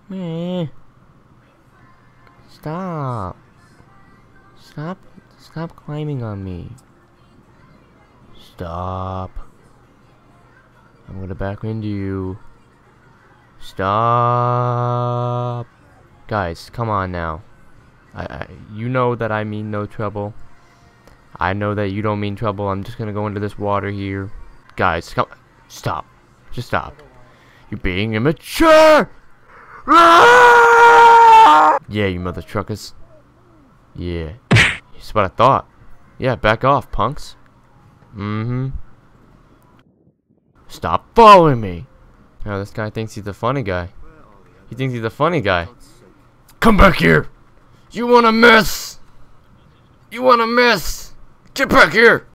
Meh. Stop. Stop climbing on me. Stop. I'm gonna back into you. Stop. Guys, come on now. You know that I mean no trouble. I know that you don't mean trouble. I'm just gonna go into this water here. Guys, come. Stop. Just stop. You're being immature! Yeah, you mother truckers. Yeah. That's what I thought. Yeah, back off, punks. Stop following me! Now this guy thinks he's a funny guy. He thinks he's a funny guy. Come back here! You wanna miss? You wanna miss? Get back here!